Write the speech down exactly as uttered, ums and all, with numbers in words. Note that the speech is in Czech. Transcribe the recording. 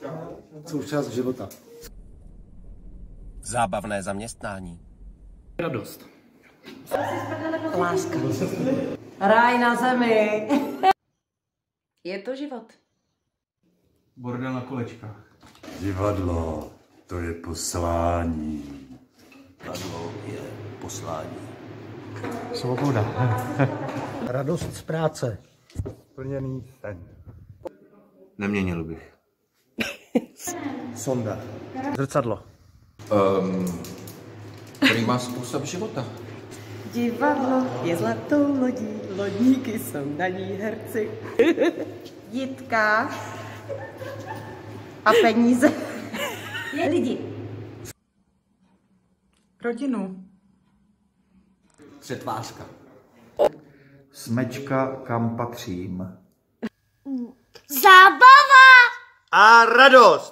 Součást života. Zábavné zaměstnání. Radost. Láska. Ráj na zemi. Je to život. Bordel na kolečkách. Divadlo, to je poslání. Divadlo je poslání. Svoboda. Radost z práce. Plněný sen. Neměnil bych. Sonda. Zrcadlo. Um, který má způsob života. Divadlo je zlatou lodí, lodníky jsou na ní herci. Jitka a peníze. Je lidi. Rodinu. Přetvářka. Smečka, kam patřím. Zábava! A radost!